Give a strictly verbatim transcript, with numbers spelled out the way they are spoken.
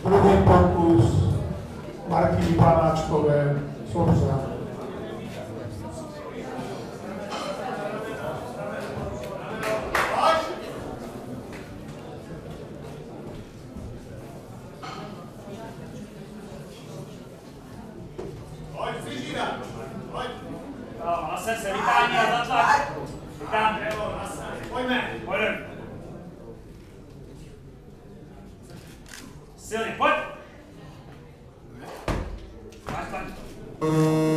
První pokus Marky Panáčkové Sobřan. Zase se vytání na zatlak. Vítám. Pojďme. Pojďme. Silně, pojď. Máš tam.